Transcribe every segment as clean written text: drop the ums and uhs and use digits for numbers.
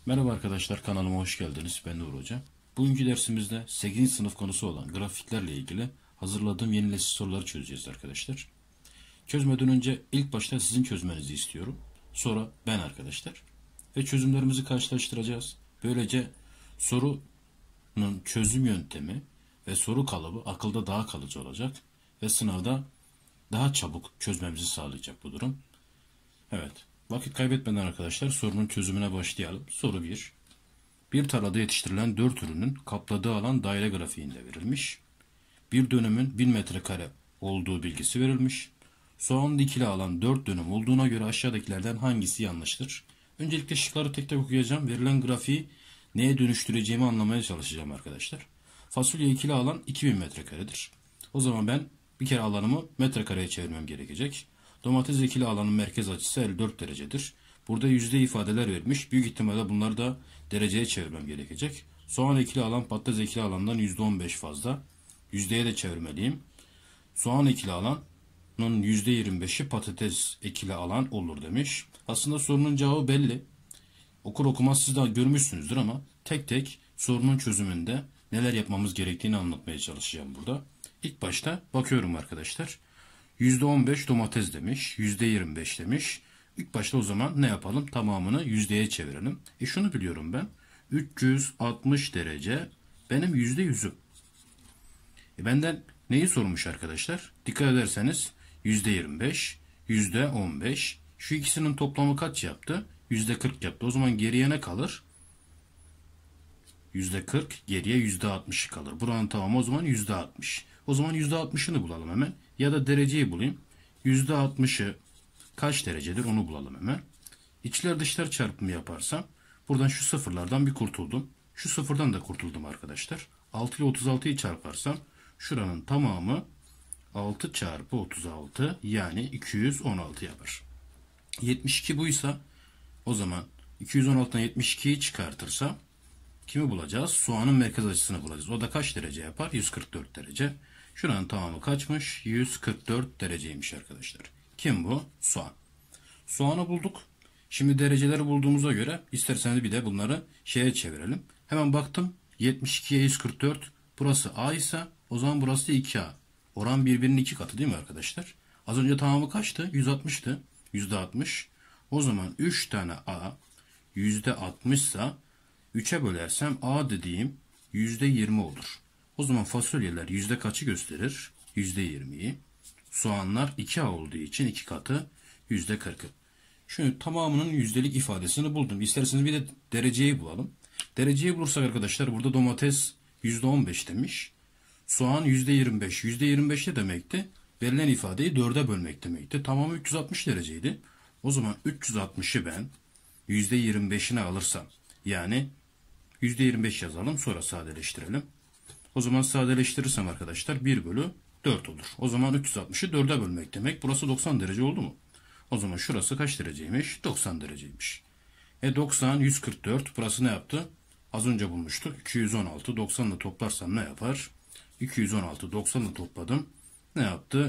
Merhaba arkadaşlar, kanalıma hoş geldiniz. Ben Uğur Hoca. Bugünkü dersimizde 8. sınıf konusu olan grafiklerle ilgili hazırladığım yeni nesil soruları çözeceğiz arkadaşlar. Çözmeden önce ilk başta sizin çözmenizi istiyorum. Sonra ben arkadaşlar. Ve çözümlerimizi karşılaştıracağız. Böylece sorunun çözüm yöntemi ve soru kalıbı akılda daha kalıcı olacak. Ve sınavda daha çabuk çözmemizi sağlayacak bu durum. Evet. Vakit kaybetmeden arkadaşlar sorunun çözümüne başlayalım. Soru 1. Bir tarlada yetiştirilen 4 ürünün kapladığı alan daire grafiğinde verilmiş. Bir dönümün 1000 metrekare olduğu bilgisi verilmiş. Soğan dikili alan 4 dönüm olduğuna göre aşağıdakilerden hangisi yanlıştır? Öncelikle şıkları tek tek okuyacağım. Verilen grafiği neye dönüştüreceğimi anlamaya çalışacağım arkadaşlar. Fasulye ikili alan 2000 metrekaredir. O zaman ben bir kere alanımı metrekareye çevirmem gerekecek. Domates ekili alanın merkez açısı 54 derecedir. Burada yüzde ifadeler vermiş. Büyük ihtimalle bunları da dereceye çevirmem gerekecek. Soğan ekili alan patates ekili alandan %15 fazla. Yüzdeye de çevirmeliyim. Soğan ekili alanın %25'i patates ekili alan olur demiş. Aslında sorunun cevabı belli. Okur okumaz siz de görmüşsünüzdür ama tek tek sorunun çözümünde neler yapmamız gerektiğini anlatmaya çalışacağım burada. İlk başta bakıyorum arkadaşlar. %15 domates demiş. %25 demiş. İlk başta o zaman ne yapalım? Tamamını yüzdeye çevirelim. Şunu biliyorum ben. 360 derece benim %100'üm. Benden neyi sormuş arkadaşlar? Dikkat ederseniz %25, %15. Şu ikisinin toplamı kaç yaptı? %40 yaptı. O zaman geriye ne kalır? %40, geriye %60 kalır. Buranın tamamı o zaman %60. O zaman %60'ını bulalım hemen. Ya da dereceyi bulayım. %60'ı kaç derecedir onu bulalım hemen. İçler dışlar çarpımı yaparsam buradan şu sıfırlardan bir kurtuldum. Şu sıfırdan da kurtuldum arkadaşlar. 6 ile 36'yı çarparsam şuranın tamamı 6 çarpı 36 yani 216 yapar. 72 buysa o zaman 216'dan 72'yi çıkartırsam kimi bulacağız? Soğanın merkez açısını bulacağız. O da kaç derece yapar? 144 derece. Şuranın tamamı kaçmış? 144 dereceymiş arkadaşlar. Kim bu? Soğan. Soğanı bulduk. Şimdi dereceleri bulduğumuza göre isterseniz bir de bunları şeye çevirelim. Hemen baktım. 72'ye 144. Burası A ise o zaman burası da 2A. Oran birbirinin 2 katı değil mi arkadaşlar? Az önce tamamı kaçtı? 160'tı. %60. O zaman 3 tane A %60 ise 3'e bölersem A dediğim %20 olur. O zaman fasulyeler yüzde kaçı gösterir? %20'yi. Soğanlar 2A olduğu için 2 katı %40'ı. Şimdi tamamının yüzdelik ifadesini buldum. İsterseniz bir de dereceyi bulalım. Dereceyi bulursak arkadaşlar burada domates %15 demiş. Soğan %25. %25 ne demekti? Verilen ifadeyi 4'e bölmek demekti. Tamamı 360 dereceydi. O zaman 360'ı ben %25'ine alırsam yani %25 yazalım sonra sadeleştirelim. O zaman sadeleştirirsem arkadaşlar 1 bölü 4 olur. O zaman 360'ı 4'e bölmek demek. Burası 90 derece oldu mu? O zaman şurası kaç dereceymiş? 90 dereceymiş. 90, 144. Burası ne yaptı? Az önce bulmuştuk. 216. 90 ile toplarsam ne yapar? 216. 90 ile topladım. Ne yaptı?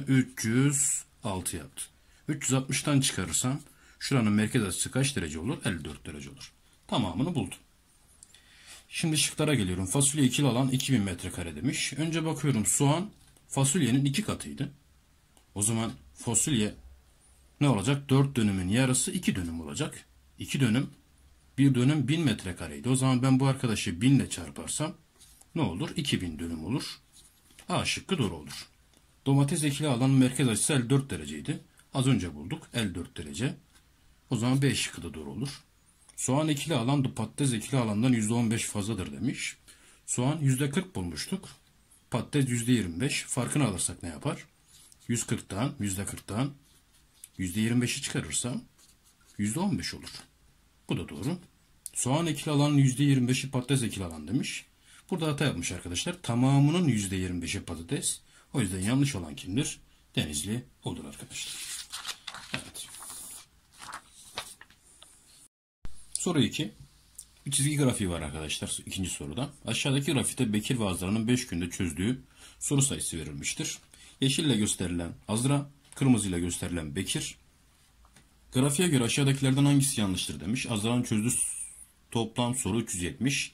306 yaptı. 360'tan çıkarırsam şuranın merkez açısı kaç derece olur? 54 derece olur. Tamamını buldum. Şimdi şıklara geliyorum. Fasulye ikili alan 2000 metrekare demiş. Önce bakıyorum soğan fasulyenin 2 katıydı. O zaman fasulye ne olacak? 4 dönümün yarısı 2 dönüm olacak. 2 dönüm, 1 dönüm 1000 metrekareydi. O zaman ben bu arkadaşı 1000 ile çarparsam ne olur? 2000 dönüm olur. A şıkkı doğru olur. Domates ekili alanın merkez açısı 54 dereceydi. Az önce bulduk. 54 derece. O zaman B şıkkı da doğru olur. Soğan ekili alan patates ekili alandan %15 fazladır demiş. Soğan %40 bulmuştuk. Patates %25. Farkını alırsak ne yapar? %40'tan %25'i çıkarırsam %15 olur. Bu da doğru. Soğan ekili alanın %25'i patates ekili alan demiş. Burada hata yapmış arkadaşlar. Tamamının %25'i patates. O yüzden yanlış olan kimdir? Denizli olur arkadaşlar. Evet. Soru 2. Bir çizgi grafiği var arkadaşlar ikinci soruda. Aşağıdaki grafikte Bekir ve Azra'nın 5 günde çözdüğü soru sayısı verilmiştir. Yeşille gösterilen Azra, kırmızıyla gösterilen Bekir. Grafiğe göre aşağıdakilerden hangisi yanlıştır demiş. Azra'nın çözdüğü Toplam soru 370.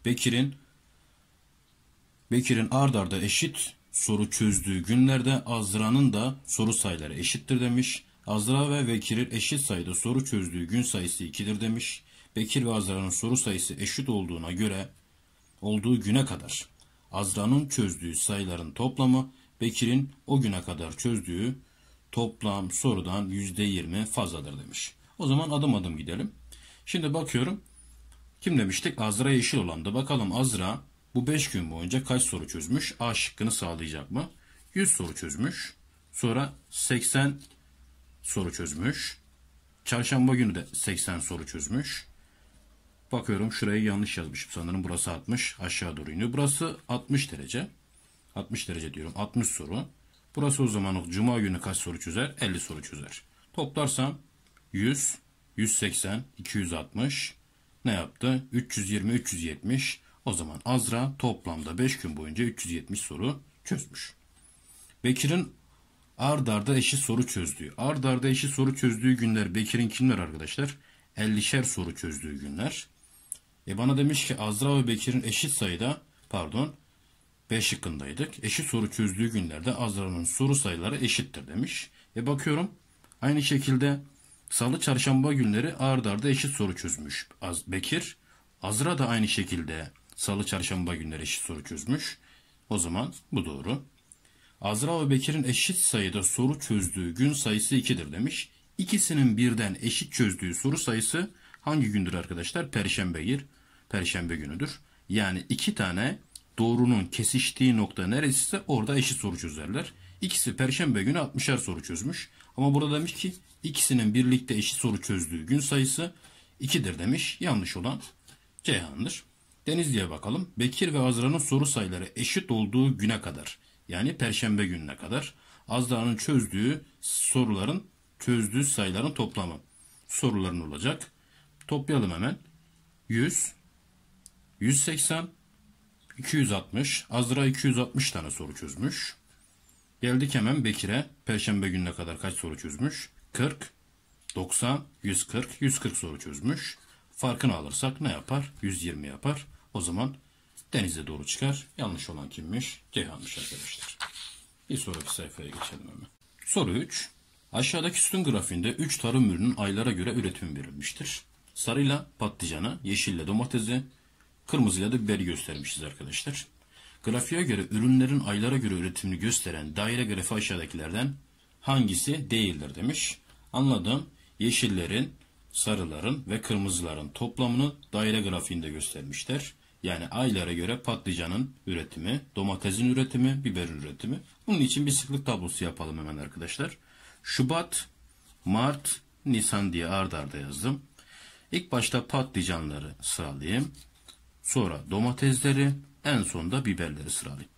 Bekir'in ard arda eşit soru çözdüğü günlerde Azra'nın da soru sayıları eşittir demiş. Azra ve Bekir'in eşit sayıda soru çözdüğü gün sayısı 2'dir demiş. Bekir ve Azra'nın soru sayısı eşit olduğu güne kadar Azra'nın çözdüğü sayıların toplamı Bekir'in o güne kadar çözdüğü toplam sorudan %20 fazladır demiş. O zaman adım adım gidelim. Şimdi bakıyorum. Kim demiştik? Azra yeşil olandı. Bakalım Azra bu 5 gün boyunca kaç soru çözmüş? A şıkkını sağlayacak mı? 100 soru çözmüş. Sonra 80 soru çözmüş. Çarşamba günü de 80 soru çözmüş. Bakıyorum şurayı yanlış yazmışım sanırım. Burası 60. Aşağı doğru iniyor. Burası 60 derece. 60 derece diyorum. 60 soru. Burası o zaman Cuma günü kaç soru çözer? 50 soru çözer. Toplarsam 100, 180, 260 ne yaptı? 320, 370. O zaman Azra toplamda 5 gün boyunca 370 soru çözmüş. Bekir'in ard arda eşit soru çözdüğü. Ard arda eşit soru çözdüğü günler Bekir'in kimler arkadaşlar? 50'şer soru çözdüğü günler. Bana demiş ki Azra ve Bekir'in eşit sayıda B şıkkındaydık. Eşit soru çözdüğü günlerde Azra'nın soru sayıları eşittir demiş. Bakıyorum aynı şekilde Salı çarşamba günleri ard arda eşit soru çözmüş Bekir. Azra da aynı şekilde Salı çarşamba günleri eşit soru çözmüş. O zaman bu doğru. Azra ve Bekir'in eşit sayıda soru çözdüğü gün sayısı 2'dir demiş. İkisinin birden eşit çözdüğü soru sayısı hangi gündür arkadaşlar? Perşembe günüdür. Yani 2 tane doğrunun kesiştiği nokta neresiyse orada eşit soru çözerler. İkisi Perşembe günü 60'er soru çözmüş. Ama burada demiş ki ikisinin birlikte eşit soru çözdüğü gün sayısı 2'dir demiş. Yanlış olan Ceyhan'dır. Denizli'ye bakalım. Bekir ve Azra'nın soru sayıları eşit olduğu güne kadar, yani Perşembe gününe kadar Azra'nın çözdüğü sayıların toplamı soruların olacak. Toplayalım hemen. 100, 180, 260. Azra 260 tane soru çözmüş. Geldik hemen Bekir'e. Perşembe gününe kadar kaç soru çözmüş? 40, 90, 140, 140 soru çözmüş. Farkını alırsak ne yapar? 120 yapar. O zaman Deniz'e doğru çıkar. Yanlış olan kimmiş? Ceyhan'mış arkadaşlar. Bir sonraki sayfaya geçelim hemen. Soru 3. Aşağıdaki sütun grafiğinde 3 tarım ürünün aylara göre üretimi verilmiştir. Sarıyla patlıcanı, yeşille domatesi, kırmızıyla da biberi göstermişiz arkadaşlar. Grafiğe göre ürünlerin aylara göre üretimini gösteren daire grafiği aşağıdakilerden hangisi değildir demiş. Anladım. Yeşillerin, sarıların ve kırmızıların toplamını daire grafiğinde göstermişler. Yani aylara göre patlıcanın üretimi, domatesin üretimi, biberin üretimi. Bunun için bir sıklık tablosu yapalım hemen arkadaşlar. Şubat, Mart, Nisan diye ard arda yazdım. İlk başta patlıcanları sıralayayım. Sonra domatesleri, en sonunda biberleri sıralayayım.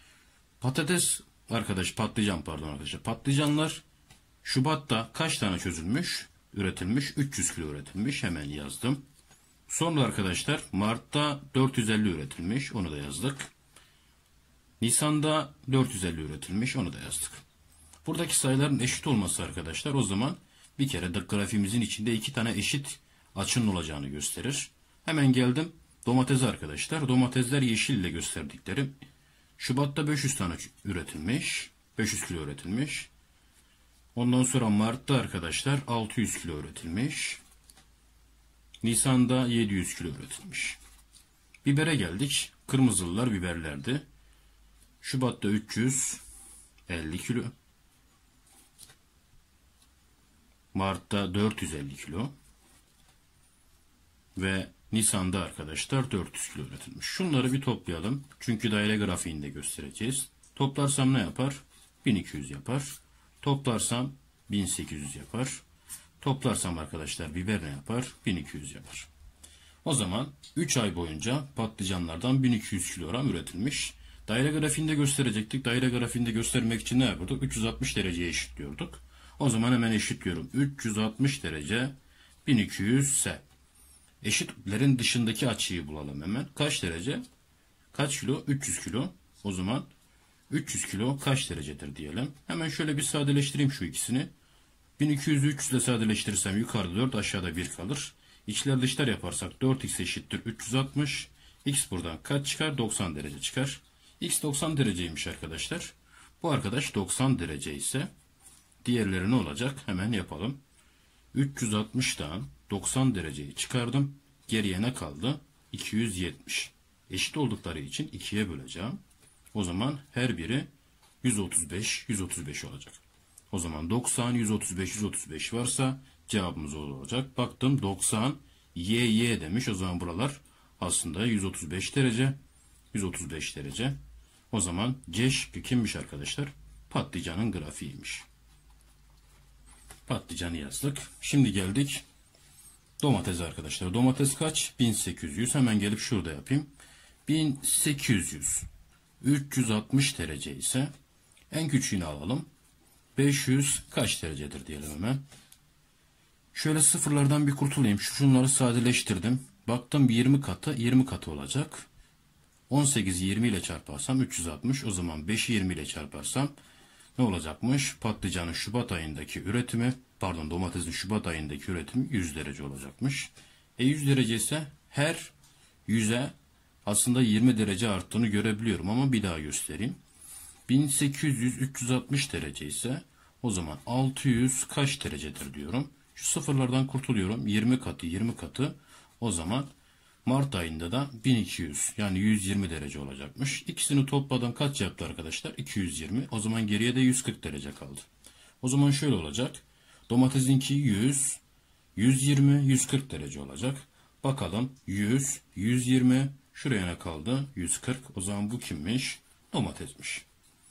Patlıcan arkadaşlar. Patlıcanlar Şubat'ta kaç tane üretilmiş? 300 kilo üretilmiş. Hemen yazdım. Sonra arkadaşlar Mart'ta 450 üretilmiş. Onu da yazdık. Nisan'da 450 üretilmiş. Onu da yazdık. Buradaki sayıların eşit olması arkadaşlar o zaman bir kere de grafiğimizin içinde 2 tane eşit açının olacağını gösterir. Hemen geldim domatese arkadaşlar. Domatesler yeşille gösterdiklerim. Şubat'ta 500 tane üretilmiş. 500 kilo üretilmiş. Ondan sonra Mart'ta arkadaşlar 600 kilo üretilmiş. Nisan'da 700 kilo üretilmiş. Bibere geldik. Kırmızılılar biberlerdi. Şubat'ta 350 kilo. Mart'ta 450 kilo. Ve Nisan'da arkadaşlar 400 kilo üretilmiş. Şunları bir toplayalım. Çünkü daire grafiğinde göstereceğiz. Toplarsam ne yapar? 1200 yapar. Toplarsam 1800 yapar. Toplarsam arkadaşlar biber ne yapar? 1200 yapar. O zaman 3 ay boyunca patlıcanlardan 1200 kilogram üretilmiş. Daire grafiğinde gösterecektik. Daire grafiğinde göstermek için ne yapıyorduk? 360 dereceye eşitliyorduk. O zaman hemen eşitliyorum. 360 derece 1200 ise eşitlerin dışındaki açıyı bulalım hemen. Kaç derece? Kaç kilo? 300 kilo. O zaman 300 kilo kaç derecedir diyelim. Hemen şöyle bir sadeleştireyim şu ikisini. 1200'ü 300 ile sadeleştirirsem yukarıda 4 aşağıda 1 kalır. İçler dışlar yaparsak 4x eşittir 360. X buradan kaç çıkar? 90 derece çıkar. X 90 dereceymiş arkadaşlar. Bu arkadaş 90 derece ise diğerleri ne olacak? Hemen yapalım. 360'dan 90 dereceyi çıkardım. Geriye ne kaldı? 270. Eşit oldukları için 2'ye böleceğim. O zaman her biri 135, 135 olacak. O zaman 90, 135, 135 varsa cevabımız olacak. Baktım 90, y demiş. O zaman buralar aslında 135 derece, 135 derece. O zaman C şıkkı kimmiş arkadaşlar? Patlıcanın grafiğiymiş. Patlıcanı yazdık. Şimdi geldik domates arkadaşlar. Domates kaç? 1800. Hemen gelip şurada yapayım. 1800. 360 derece ise en küçüğünü alalım. 500 kaç derecedir diyelim hemen. Şöyle sıfırlardan bir kurtulayım. Şunları sadeleştirdim. Baktım 20 katı 20 katı olacak. 18'i 20 ile çarparsam 360. O zaman 5'i 20 ile çarparsam ne olacakmış? Patlıcanın Şubat ayındaki üretimi, domatesin Şubat ayındaki üretimi 100 derece olacakmış. 100 derece ise her 100'e aslında 20 derece arttığını görebiliyorum ama bir daha göstereyim. 1800 360 derece ise o zaman 600 kaç derecedir diyorum. Şu sıfırlardan kurtuluyorum. 20 katı 20 katı. O zaman Mart ayında da 1200 yani 120 derece olacakmış. İkisini topladan kaç yaptı arkadaşlar? 220. O zaman geriye de 140 derece kaldı. O zaman şöyle olacak. Domatesinki 100, 120, 140 derece olacak. Bakalım 100, 120, şuraya ne kaldı? 140. O zaman bu kimmiş? Domatesmiş.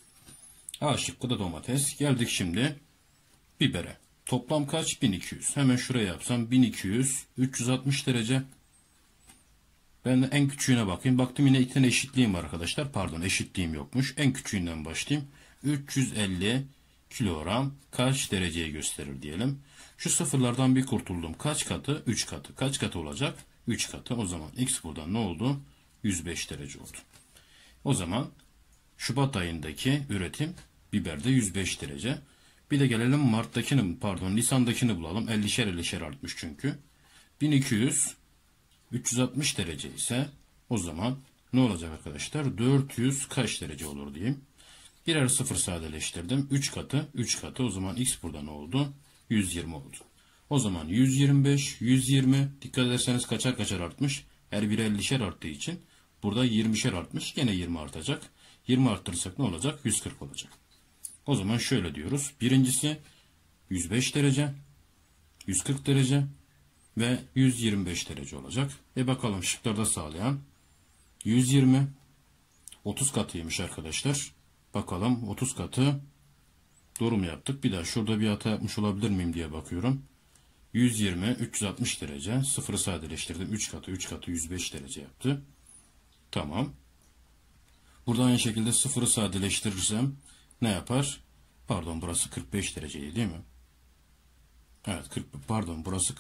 A şıkkı da domates. Geldik şimdi bibere. Toplam kaç? 1200. Hemen şuraya yapsam 1200, 360 derece. Ben de en küçüğüne bakayım. Baktım yine iki tane eşitliğim var arkadaşlar. Eşitliğim yokmuş. En küçüğünden başlayayım. 350 kilogram kaç dereceye gösterir diyelim. Şu sıfırlardan bir kurtuldum. Kaç katı? 3 katı. Kaç katı olacak? 3 katı. O zaman x buradan ne oldu? 105 derece oldu. O zaman Şubat ayındaki üretim biberde 105 derece. Bir de gelelim Nisan'dakini bulalım. 50'şer artmış çünkü. 1200 360 derece ise o zaman ne olacak arkadaşlar? 400 kaç derece olur diyeyim. Birer sıfır sadeleştirdim. 3 katı 3 katı. O zaman x burada ne oldu? 120 oldu. O zaman 125 120 dikkat ederseniz kaçar artmış. Her biri 50'şer arttığı için burada 20'şer artmış. Gene 20 artacak. 20 arttırırsak ne olacak? 140 olacak. O zaman şöyle diyoruz. Birincisi 105 derece, 140 derece ve 125 derece olacak. Bakalım şıklarda sağlayan 120 30 katıymış arkadaşlar. Bakalım 30 katı doğru mu yaptık? Bir daha şurada bir hata yapmış olabilir miyim diye bakıyorum. 120 360 derece. Sıfırı sadeleştirdim. 3 katı 3 katı 105 derece yaptı. Tamam. Burada aynı şekilde sıfırı sadeleştirirsem ne yapar? Burası 45 dereceydi değil mi? Evet, burası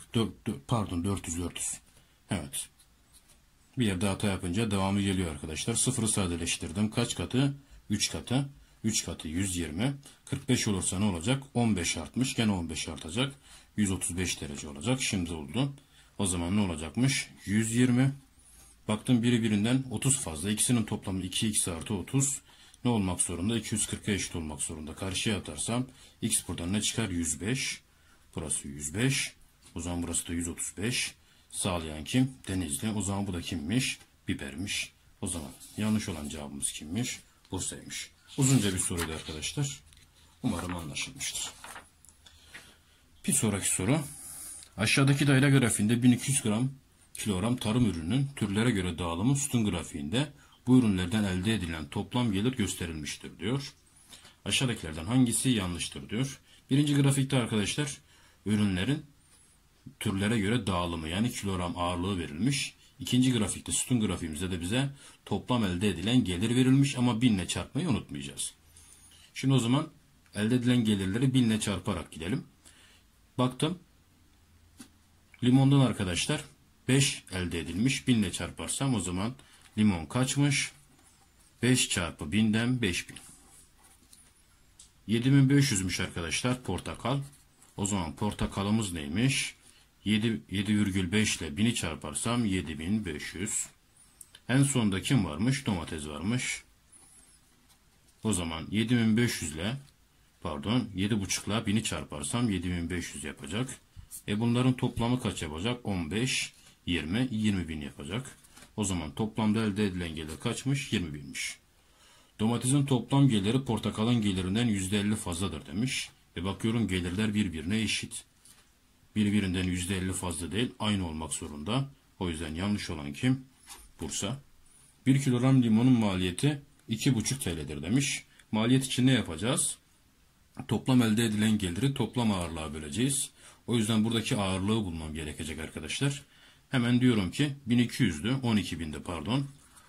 400. Evet. Bir yerde hata yapınca devamı geliyor arkadaşlar. Sıfırı sadeleştirdim. Kaç katı? 3 katı. 3 katı 120. 45 olursa ne olacak? 15 artmış. Gene 15 artacak. 135 derece olacak. Şimdi oldu. O zaman ne olacakmış? 120. Baktım birinden 30 fazla. İkisinin toplamı 2x artı 30. Ne olmak zorunda? 240'a eşit olmak zorunda. Karşıya atarsam x buradan ne çıkar? 105. Burası 105. O zaman burası da 135. Sağlayan kim? Denizli. O zaman bu da kimmiş? Bibermiş. O zaman yanlış olan cevabımız kimmiş? Bursa'ymış. Uzunca bir soruydu arkadaşlar. Umarım anlaşılmıştır. Bir sonraki soru. Aşağıdaki daire grafiğinde 1200 kilogram tarım ürününün türlere göre dağılımı sütun grafiğinde bu ürünlerden elde edilen toplam gelir gösterilmiştir diyor. Aşağıdakilerden hangisi yanlıştır diyor. Birinci grafikte arkadaşlar ürünlerin türlere göre dağılımı yani kilogram ağırlığı verilmiş. İkinci grafikte sütun grafiğimizde de bize toplam elde edilen gelir verilmiş ama 1000 ile çarpmayı unutmayacağız. Şimdi o zaman elde edilen gelirleri 1000 ile çarparak gidelim. Baktım limondan arkadaşlar 5 elde edilmiş. 1000 ile çarparsam o zaman limon kaçmış? 5 çarpı 1000'den 5000. 7500'müş arkadaşlar portakal. O zaman portakalımız neymiş? 7,5 ile 1000'i çarparsam 7500. En sonda kim varmış? Domates varmış. O zaman 7500 ile 7,5 ile 1000'i çarparsam 7500 yapacak. Bunların toplamı kaç yapacak? 15, 20, 20.000 yapacak. O zaman toplamda elde edilen gelir kaçmış? 20.000'miş. Domatesin toplam geliri portakalın gelirinden %50 fazladır demiş. Bakıyorum gelirler birbirine eşit. Birbirinden %50 fazla değil, aynı olmak zorunda. O yüzden yanlış olan kim? Bursa. 1 kilogram limonun maliyeti 2,5 TL'dir demiş. Maliyet için ne yapacağız? Toplam elde edilen geliri toplam ağırlığa böleceğiz. O yüzden buradaki ağırlığı bulmam gerekecek arkadaşlar. Hemen diyorum ki 1200'dü, 12.000'de pardon.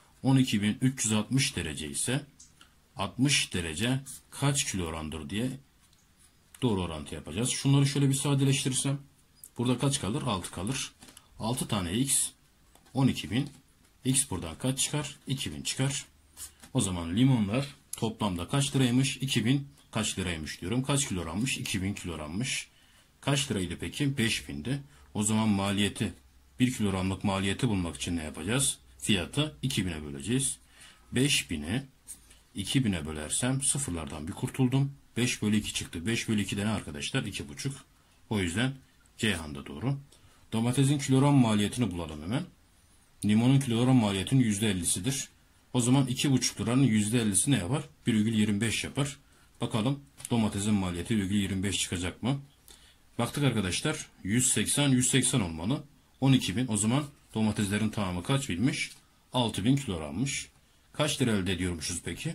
12.360 derece ise 60 derece kaç kilogramdır diye doğru orantı yapacağız. Şunları şöyle bir sadeleştirirsem burada kaç kalır? 6 kalır. 6 tane x 12.000. X buradan kaç çıkar? 2.000 çıkar. O zaman limonlar toplamda kaç liraymış? 2.000 kaç liraymış diyorum. Kaç kilogrammış? 2.000 kilogrammış. Kaç liraydı peki? 5.000'di. O zaman maliyeti 1 kilogramlık maliyeti bulmak için ne yapacağız? Fiyatı 2.000'e böleceğiz. 5.000'i 2.000'e bölersem sıfırlardan bir kurtuldum. 5 bölü 2 çıktı. 5 bölü 2 de ne arkadaşlar? 2,5. O yüzden Ceyhan da doğru. Domatesin kilogram maliyetini bulalım hemen. Limonun kilogram maliyetinin %50'sidir. O zaman 2,5 liranın %50'si ne yapar? 1,25 yapar. Bakalım domatesin maliyeti 1,25 çıkacak mı? Baktık arkadaşlar 180 olmalı. 12.000 o zaman domateslerin tamamı kaç bilmiş? 6.000 kilogrammış. Kaç lira elde ediyormuşuz peki?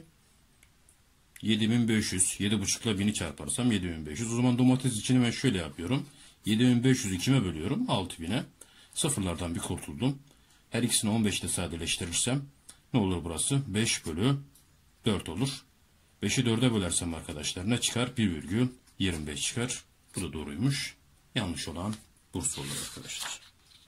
7.500. 7,5 ile 1000'i çarparsam 7.500. O zaman domates için ben şöyle yapıyorum. 7.500'ü kime bölüyorum? 6.000'e. Sıfırlardan bir kurtuldum. Her ikisini 15 ile sadeleştirirsem ne olur burası? 5 bölü 4 olur. 5'i 4'e bölersem arkadaşlar ne çıkar? 1,25 çıkar. Bu da doğruymuş. Yanlış olan Bursa olur arkadaşlar.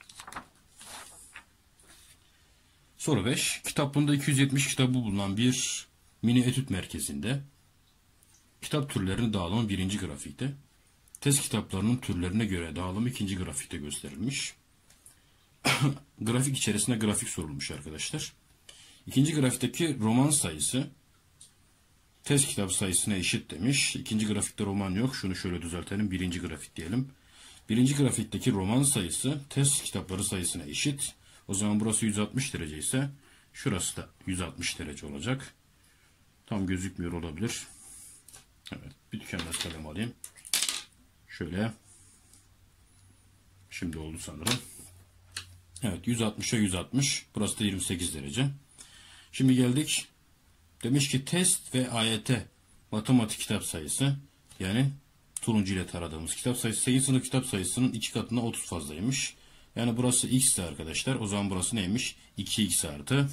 Soru 5. Kitaplığında 270 kitabı bulunan bir mini etüt merkezinde kitap türlerinin dağılımı 1. grafikte, test kitaplarının türlerine göre dağılımı 2. grafikte gösterilmiş. Grafik içerisinde grafik sorulmuş arkadaşlar. 2. grafikteki roman sayısı test kitap sayısına eşit demiş. 2. grafikte roman yok. Şunu şöyle düzeltelim. 1. grafik diyelim. 1. grafikteki roman sayısı test kitapları sayısına eşit. O zaman burası 160 derece ise şurası da 160 derece olacak. Tam gözükmüyor olabilir. Evet, bir tükenmez kalem alayım. Şöyle. Şimdi oldu sanırım. Evet, 160'a 160. Burası da 28 derece. Şimdi geldik. Demiş ki test ve AYT matematik kitap sayısı, yani turuncu ile taradığımız kitap sayısı 8. sınıf kitap sayısının 2 katına 30 fazlaymış. Yani burası x'ti arkadaşlar. O zaman burası neymiş? 2x artı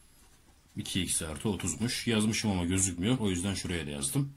30'muş. Yazmışım ama gözükmüyor. O yüzden şuraya da yazdım.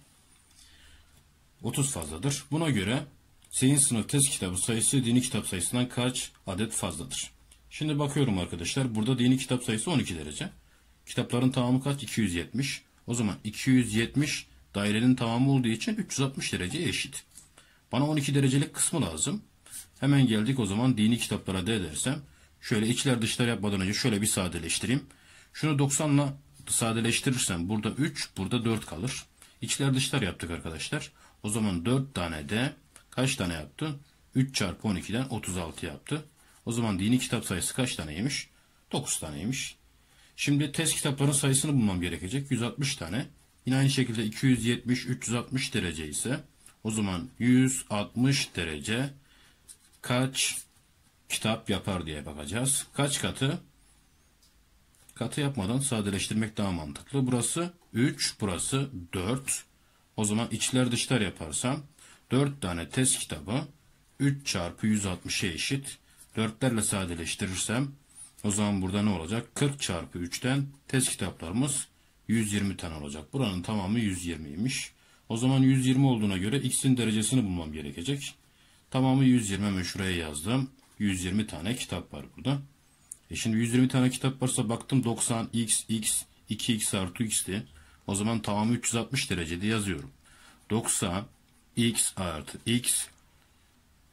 30 fazladır. Buna göre 8. sınıf test kitabı sayısı dini kitap sayısından kaç adet fazladır? Şimdi bakıyorum arkadaşlar. Burada dini kitap sayısı 12 derece. Kitapların tamamı kaç? 270. O zaman 270 dairenin tamamı olduğu için 360 dereceye eşit. Bana 12 derecelik kısmı lazım. Hemen geldik o zaman dini kitaplara D dersem. Şöyle içler dışlar yapmadan önce şöyle bir sadeleştireyim. Şunu 90 ile sadeleştirirsem burada 3, burada 4 kalır. İçler dışlar yaptık arkadaşlar. O zaman 4 tane D kaç tane yaptı? 3 çarpı 12'den 36 yaptı. O zaman dini kitap sayısı kaç taneymiş? 9 taneymiş. Şimdi test kitapların sayısını bulmam gerekecek. 160 tane. Yine aynı şekilde 270, 360 derece ise o zaman 160 derece kaç kitap yapar diye bakacağız. Kaç katı? Katı yapmadan sadeleştirmek daha mantıklı. Burası 3, burası 4. O zaman içler dışlar yaparsam 4 tane test kitabı 3 çarpı 160'a eşit. 4'lerle sadeleştirirsem o zaman burada ne olacak? 40 çarpı 3'ten test kitaplarımız 120 tane olacak. Buranın tamamı 120'ymiş. O zaman 120 olduğuna göre x'in derecesini bulmam gerekecek. Tamamı 120, hemen şuraya yazdım. 120 tane kitap var burada. Şimdi 120 tane kitap varsa baktım 90 x 2x artı x'ti. O zaman tamamı 360 derecede yazıyorum. 90 x artı x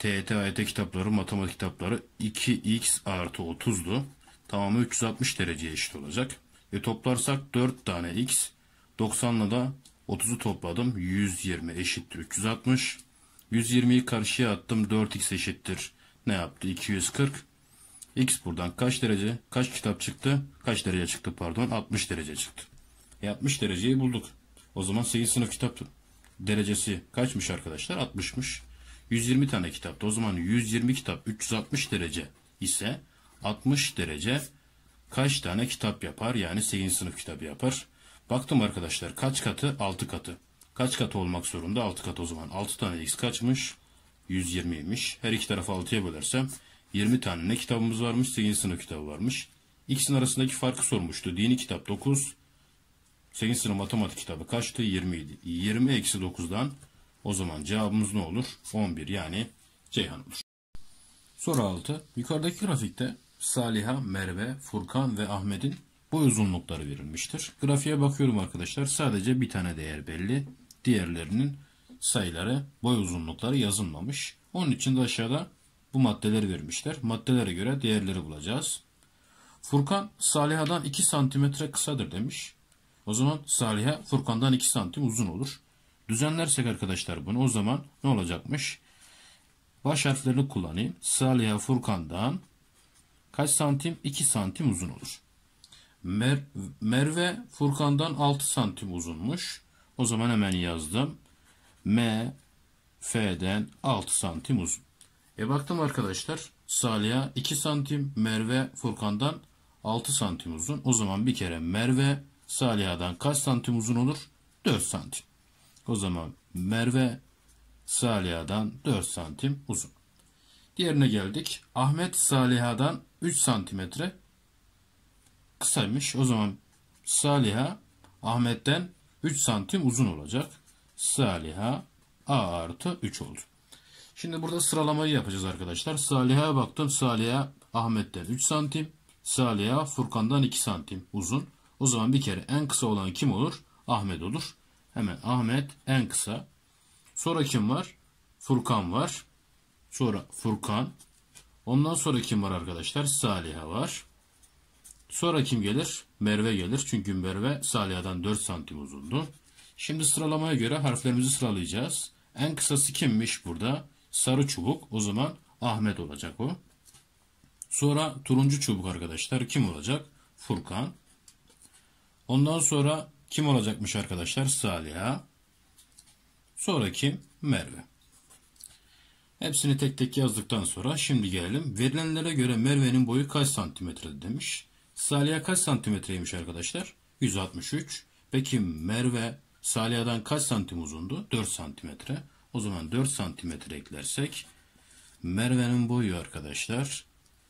TYT, AYT kitapları, matematik kitapları 2x artı 30'du. Tamamı 360 dereceye eşit olacak. Toplarsak 4 tane x, 90'la da 30'u topladım. 120 eşittir 360. 120'yi karşıya attım. 4x eşittir. Ne yaptı? 240. X buradan kaç derece? Kaç kitap çıktı? Kaç derece çıktı pardon? 60 derece çıktı. 60 dereceyi bulduk. O zaman 8 sınıf kitap derecesi kaçmış arkadaşlar? 60'mış. 120 tane kitaptı. O zaman 120 kitap 360 derece ise 60 derece kaç tane kitap yapar? Yani 8 sınıf kitabı yapar. Baktım arkadaşlar kaç katı? 6 katı. Kaç katı olmak zorunda? 6 katı o zaman. 6 tane x kaçmış? 120'ymiş. Her iki tarafı 6'ya bölersem 20 tane ne kitabımız varmış? 8 sınıf kitabı varmış. İkisinin arasındaki farkı sormuştu. Dini kitap 9. 8 sınıf matematik kitabı kaçtı? 20 idi. 20 eksi 9'dan o zaman cevabımız ne olur? 11 yani Ceyhan olur. Soru 6. Yukarıdaki grafikte Saliha, Merve, Furkan ve Ahmet'in boy uzunlukları verilmiştir. Grafiğe bakıyorum arkadaşlar. Sadece bir tane değer belli. Diğerlerinin sayıları, boy uzunlukları yazılmamış. Onun için de aşağıda bu maddeleri vermişler. Maddelere göre değerleri bulacağız. Furkan Saliha'dan 2 santimetre kısadır demiş. O zaman Saliha Furkan'dan 2 santim uzun olur. Düzenlersek arkadaşlar bunu o zaman ne olacakmış? Baş harflerini kullanayım. Saliha Furkan'dan kaç santim? 2 santim uzun olur. Merve Furkan'dan 6 santim uzunmuş. O zaman hemen yazdım. F'den 6 santim uzun. Baktım arkadaşlar. Saliha 2 santim, Merve Furkan'dan 6 santim uzun. O zaman bir kere Merve Saliha'dan kaç santim uzun olur? 4 santim. O zaman Merve Saliha'dan 4 santim uzun. Diğerine geldik. Ahmet Saliha'dan 3 santimetre kısaymış. O zaman Saliha Ahmet'ten 3 santim uzun olacak. Saliha A artı 3 oldu. Şimdi burada sıralamayı yapacağız arkadaşlar. Saliha'ya baktım. Saliha Ahmet'ten 3 santim. Saliha Furkan'dan 2 santim uzun. O zaman bir kere en kısa olan kim olur? Ahmet olur. Hemen Ahmet en kısa. Sonra kim var? Furkan var. Sonra Furkan. Ondan sonra kim var arkadaşlar? Saliha var. Sonra kim gelir? Merve gelir. Çünkü Merve Saliha'dan 4 santim uzundu. Şimdi sıralamaya göre harflerimizi sıralayacağız. En kısası kimmiş burada? Sarı çubuk. O zaman Ahmet olacak o. Sonra turuncu çubuk arkadaşlar. Kim olacak? Furkan. Ondan sonra kim olacakmış arkadaşlar? Saliha. Sonra kim? Merve. Hepsini tek tek yazdıktan sonra şimdi gelelim. Verilenlere göre Merve'nin boyu kaç santimetre demiş. Saliha kaç santimetreymiş arkadaşlar? 163. Peki Merve Saliha'dan kaç santim uzundu? 4 santimetre. O zaman 4 santimetre eklersek Merve'nin boyu arkadaşlar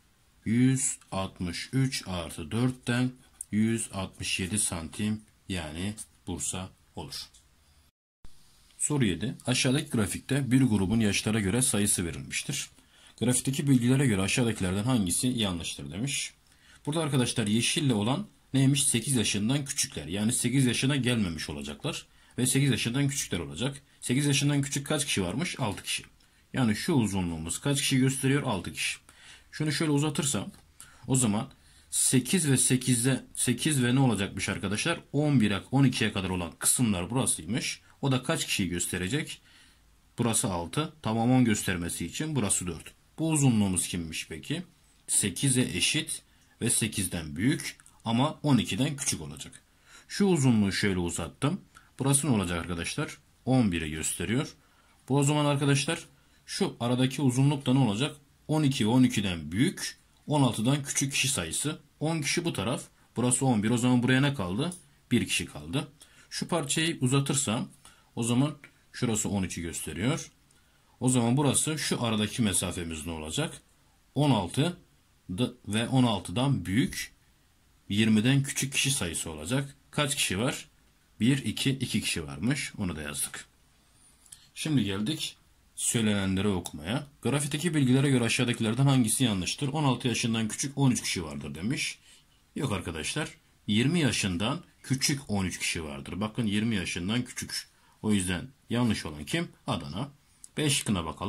163 artı 4'ten 167 santim yani Bursa olur. Soru 7. Aşağıdaki grafikte bir grubun yaşlara göre sayısı verilmiştir. Grafikteki bilgilere göre aşağıdakilerden hangisi yanlıştır demiş. Burada arkadaşlar yeşille olan neymiş? 8 yaşından küçükler. Yani 8 yaşına gelmemiş olacaklar. Ve 8 yaşından küçükler olacak. 8 yaşından küçük kaç kişi varmış? 6 kişi. Yani şu uzunluğumuz kaç kişi gösteriyor? 6 kişi. Şunu şöyle uzatırsam o zaman 8 ve 8 ve ne olacakmış arkadaşlar? 11'e 12'ye kadar olan kısımlar burasıymış. O da kaç kişiyi gösterecek? Burası 6. Tamam 10 göstermesi için burası 4. Bu uzunluğumuz kimmiş peki? 8'e eşit ve 8'den büyük ama 12'den küçük olacak. Şu uzunluğu şöyle uzattım. Burası ne olacak arkadaşlar? 11'i gösteriyor. Bu o zaman arkadaşlar şu aradaki uzunluk da ne olacak? 12 ve 12'den büyük, 16'dan küçük kişi sayısı. 10 kişi bu taraf. Burası 11. O zaman buraya ne kaldı? 1 kişi kaldı. Şu parçayı uzatırsam o zaman şurası 12 gösteriyor. O zaman burası şu aradaki mesafemiz ne olacak? 16 ve 16'dan büyük 20'den küçük kişi sayısı olacak. Kaç kişi var? 1, 2 kişi varmış. Onu da yazdık. Şimdi geldik söylenenleri okumaya. Grafikteki bilgilere göre aşağıdakilerden hangisi yanlıştır? 16 yaşından küçük 13 kişi vardır demiş. Yok arkadaşlar. 20 yaşından küçük 13 kişi vardır. Bakın 20 yaşından küçük. O yüzden yanlış olan kim? Adana. B şıkkına bakalım.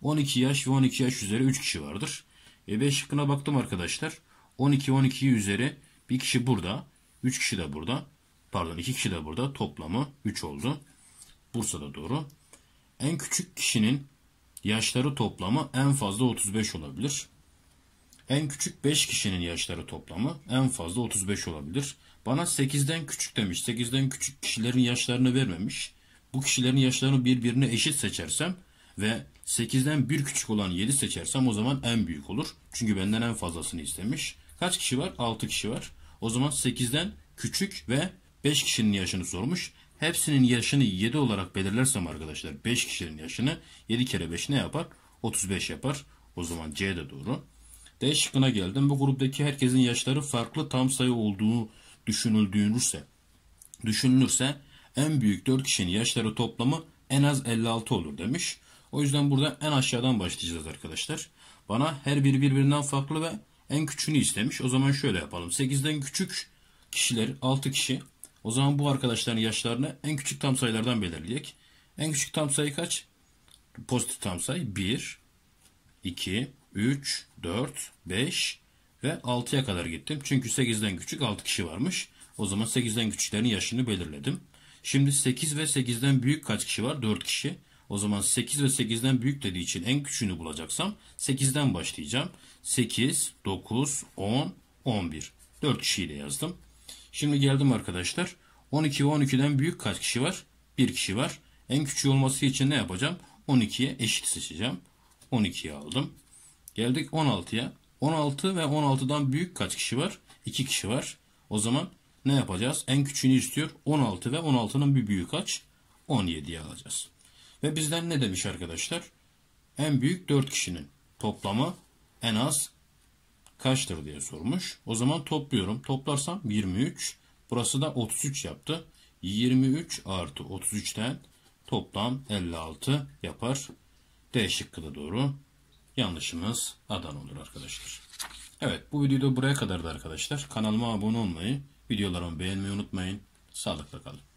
12 yaş ve 12 yaş üzeri 3 kişi vardır. B şıkkına baktım arkadaşlar. 12 üzeri bir kişi burada. 3 kişi de burada. Pardon 2 kişi de burada. Toplamı 3 oldu. Bursa'da doğru. En küçük kişinin yaşları toplamı en fazla 35 olabilir. En küçük 5 kişinin yaşları toplamı en fazla 35 olabilir. Bana 8'den küçük demiş. 8'den küçük kişilerin yaşlarını vermemiş. Bu kişilerin yaşlarını birbirine eşit seçersem ve 8'den bir küçük olan 7 seçersem o zaman en büyük olur. Çünkü benden en fazlasını istemiş. Kaç kişi var? 6 kişi var. O zaman 8'den küçük ve 5 kişinin yaşını sormuş. Hepsinin yaşını 7 olarak belirlersem arkadaşlar 5 kişinin yaşını 7 kere 5 ne yapar? 35 yapar. O zaman C de doğru. D şıkkına geldim. Bu gruptaki herkesin yaşları farklı tam sayı olduğu düşünülürse en büyük 4 kişinin yaşları toplamı en az 56 olur demiş. O yüzden burada en aşağıdan başlayacağız arkadaşlar. Bana her biri birbirinden farklı ve en küçüğünü istemiş. O zaman şöyle yapalım. 8'den küçük kişiler 6 kişi. O zaman bu arkadaşların yaşlarını en küçük tam sayılardan belirleyecek. En küçük tam sayı kaç? Pozitif tam sayı 1, 2, 3, 4, 5 ve 6'ya kadar gittim. Çünkü 8'den küçük 6 kişi varmış. O zaman 8'den küçüklerin yaşını belirledim. Şimdi 8 ve 8'den büyük kaç kişi var? 4 kişi. O zaman 8 ve 8'den büyük dediği için en küçüğünü bulacaksam 8'den başlayacağım. 8, 9, 10, 11. 4 kişiyi de yazdım. Şimdi geldim arkadaşlar. 12 ve 12'den büyük kaç kişi var? 1 kişi var. En küçüğü olması için ne yapacağım? 12'ye eşit seçeceğim. 12'yi aldım. Geldik 16'ya. 16 ve 16'dan büyük kaç kişi var? 2 kişi var. O zaman ne yapacağız? En küçüğünü istiyor. 16 ve 16'nın bir büyüğü kaç? 17'yi alacağız. Ve bizden ne demiş arkadaşlar? En büyük 4 kişinin toplamı en az kaçtır diye sormuş. O zaman topluyorum. Toplarsam 23. Burası da 33 yaptı. 23 artı 33'ten toplam 56 yapar. D şıkkı da doğru. Yanlışımız Adana olur arkadaşlar. Evet, bu videoda buraya kadardı arkadaşlar. Kanalıma abone olmayı, videolarımı beğenmeyi unutmayın. Sağlıkla kalın.